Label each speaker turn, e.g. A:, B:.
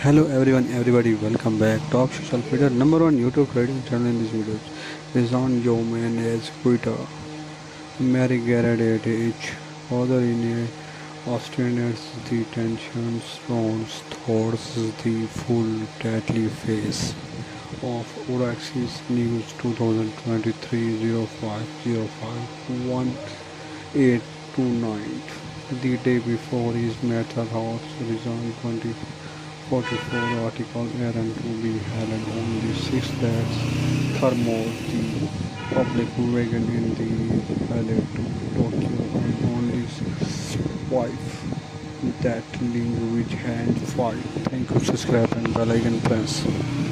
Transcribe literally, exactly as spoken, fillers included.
A: Hello everyone, everybody, welcome back. Top social media number one YouTube trading channel in this video is on your man as Twitter. Mary Garrett at age, father in a Australian the tensions rounds towards the full deadly face of Uraxis News twenty twenty-three oh five oh five one eight two nine. The day before his method house RIZIN twenty forty-four article Aaron to be held on the sixth that Thermal, the public wagon in the valley to Tokyo, and on his wife that link which hand fight. Thank you, subscribe and bell icon press.